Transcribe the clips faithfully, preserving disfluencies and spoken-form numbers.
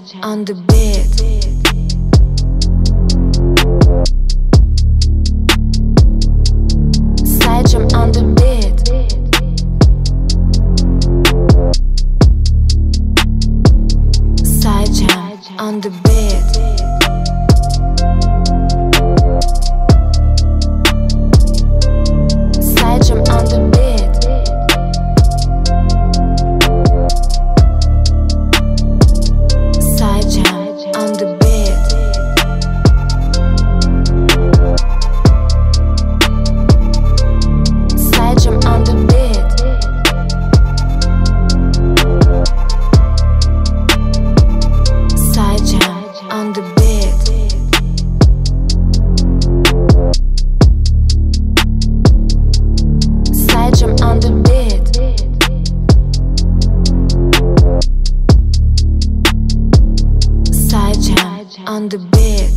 on the bed. Sijam on the bed. Sijam on the bed. Sijam on the bed. Sijam on the bed. Sijam on the bed. Sijam on the bed. Sijam on the bed. Sijam on the bed.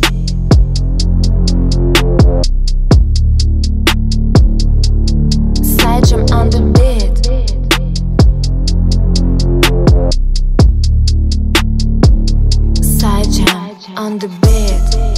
Sijam on the bed. Sijam on the bed.